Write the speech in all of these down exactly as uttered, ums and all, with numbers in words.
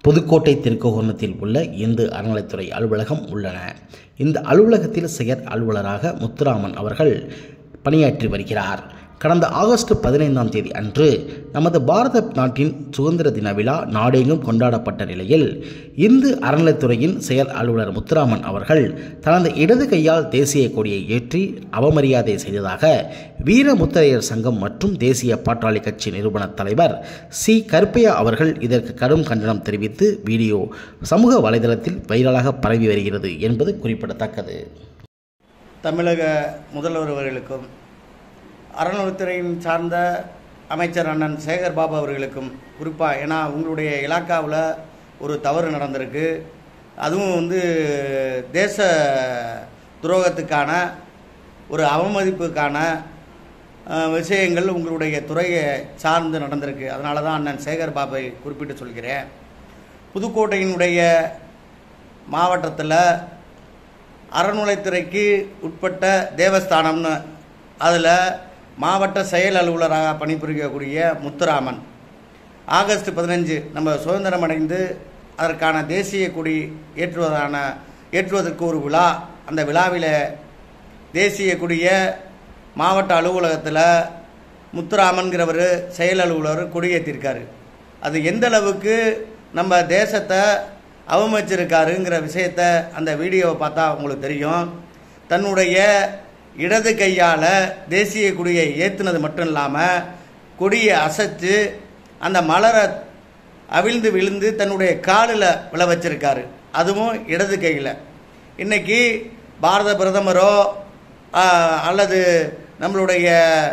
புதுக்கோட்டை திருக்கோணத்தில் உள்ள இந்து அறநிலைத்துறை அலுவலகம் உள்ளன. இந்த அலுவலகத்தில் செயற் அலுவலராக முத்துராமன் அவர்கள் பணியாற்றி வருகிறார். கடந்த ஆகஸ்ட் பதினைந்தாம் தேதி அன்று நமது பாரத நாட்டின் சுதந்திர தின விழா நாடெங்கும் கொண்டாடப்பட்ட நிலையில் இந்து அறநிலைத்துறையின் செயல் அலுவலர் முத்துராமன் அவர்கள் தனது இடது கையால் தேசிய கொடியை ஏற்றி அவமரியாதை செய்ததாக வீரமுத்திரையர் சங்கம் மற்றும் தேசிய பாட்டாளி கட்சி நிறுவன தலைவர் சி கருப்பையா அவர்கள் இதற்கு கடும் கண்டனம் தெரிவித்து வீடியோ சமூக வலைதளத்தில் வைரலாக பரவி வருகிறது என்பது குறிப்பிடத்தக்கது. தமிழக முதல்வர் அவர்களுக்கும் அறநிலைத்துறையின் சார்ந்த அமைச்சர் அண்ணன் சேகர் பாபு அவர்களுக்கும் குறிப்பாக, ஏன்னா உங்களுடைய இலாக்காவில் ஒரு தவறு நடந்திருக்கு, அதுவும் வந்து தேச துரோகத்துக்கான ஒரு அவமதிப்புக்கான விஷயங்கள் உங்களுடைய துறையை சார்ந்து நடந்திருக்கு. அதனால தான் அண்ணன் சேகர் பாபை குறிப்பிட்டு சொல்கிறேன். புதுக்கோட்டையினுடைய மாவட்டத்தில் அறநிலைத்துறைக்கு உட்பட்ட தேவஸ்தானம்னு அதில் மாவட்ட செயல் அலுவலராக பணிபுரியக்கூடிய முத்துராமன் ஆகஸ்ட் பதினஞ்சு நம்ம சுதந்திரம் அடைந்து அதற்கான தேசிய கொடி ஏற்றுவதான ஏற்றுவதற்கு ஒரு விழா, அந்த விழாவில் தேசிய கொடியை மாவட்ட அலுவலகத்தில் முத்துராமன்கிறவர் செயல் அலுவலர் கொடியேற்றிருக்காரு. அது எந்த அளவுக்கு நம்ம தேசத்தை அவமதிச்சிருக்காருங்கிற விஷயத்த அந்த வீடியோவை பார்த்தா உங்களுக்கு தெரியும். தன்னுடைய இடது கையால் தேசிய கொடியை ஏற்றுனது மட்டும் இல்லாமல் கொடியை அசைச்சு அந்த மலரை அவிழ்ந்து விழுந்து தன்னுடைய காலில் விழ வச்சிருக்காரு, அதுவும் இடது கையில். இன்றைக்கி பாரத பிரதமரோ அல்லது நம்மளுடைய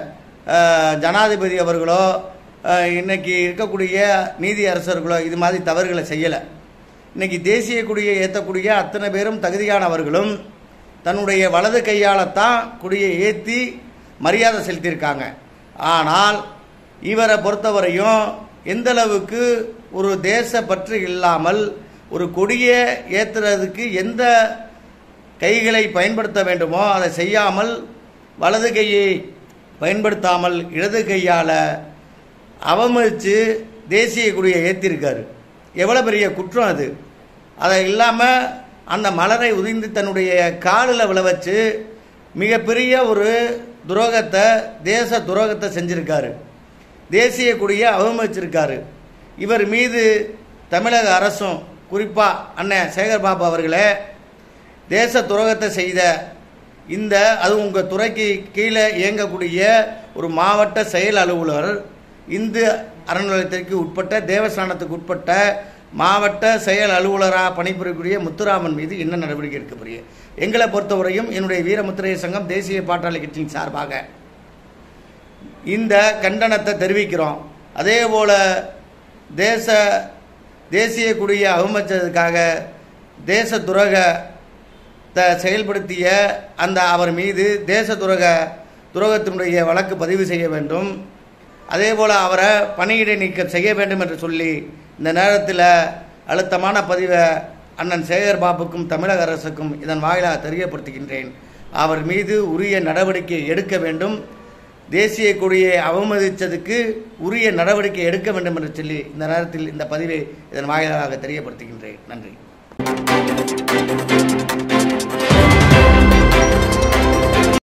ஜனாதிபதி அவர்களோ இன்றைக்கி இருக்கக்கூடிய நீதி அரசர்களோ இது மாதிரி தவறுகளை செய்யலை. இன்றைக்கி தேசிய கொடியை ஏற்றக்கூடிய அத்தனை பேரும் தகுதியானவர்களும் தன்னுடைய வலது கையால்தான் கொடியை ஏற்றி மரியாதை செலுத்தியிருக்காங்க. ஆனால் இவரை பொறுத்தவரையும் எந்த அளவுக்கு ஒரு தேச பற்று இல்லாமல் ஒரு கொடியை ஏற்றுறதுக்கு எந்த கைகளை பயன்படுத்த வேண்டுமோ அதை செய்யாமல் வலது கையை பயன்படுத்தாமல் இடது கையால் அவமதித்து தேசிய கொடியை ஏற்றிருக்காரு. எவ்வளோ பெரிய குற்றம் அது! அதை இல்லாமல் அந்த மலரை உதிர்ந்து தன்னுடைய காலில் விழ வச்சு மிகப்பெரிய ஒரு துரோகத்தை, தேச துரோகத்தை செஞ்சுருக்காரு. தேசிய கொடியை அவமதிச்சிருக்காரு. இவர் மீது தமிழக அரசும் குறிப்பாக அண்ணன் சேகர் பாபு அவர்களே தேச துரோகத்தை செய்த இந்த அது உங்கள் துறைக்கு கீழே இயங்கக்கூடிய ஒரு மாவட்ட செயல் அலுவலர், இந்து அறநிலையத்திற்கு உட்பட்ட தேவஸ்தானத்துக்கு உட்பட்ட மாவட்ட செயல் அலுவலராக பணிபுரியக்கூடிய முத்துராமன் மீது என்ன நடவடிக்கை எடுக்க போறீங்க? எங்களை பொறுத்தவரையும் என்னுடைய வீரமுத்திரையர் சங்கம் தேசிய பாட்டாளி கட்சியின் சார்பாக இந்த கண்டனத்தை தெரிவிக்கிறோம். அதே போல தேச தேசிய கொடியை அவமதிச்சதுக்காக தேச துரோகத்தை செயல்படுத்திய அந்த அவர் மீது தேச துரோக துரோகத்தினுடைய வழக்கு பதிவு செய்ய வேண்டும். அதே போல் அவரை பணியிடை நீக்கம் செய்ய வேண்டும் என்று சொல்லி இந்த நேரத்தில் அழுத்தமான பதிவை அண்ணன் சேகர் பாபுக்கும் தமிழக அரசுக்கும் இதன் வாயிலாக தெரியப்படுத்துகின்றேன். அவர் மீது உரிய நடவடிக்கை எடுக்க வேண்டும். தேசிய கொடியை அவமதித்ததுக்கு உரிய நடவடிக்கை எடுக்க வேண்டும் என்று சொல்லி இந்த நேரத்தில் இந்த பதிவை இதன் வாயிலாக தெரியப்படுத்துகின்றேன். நன்றி.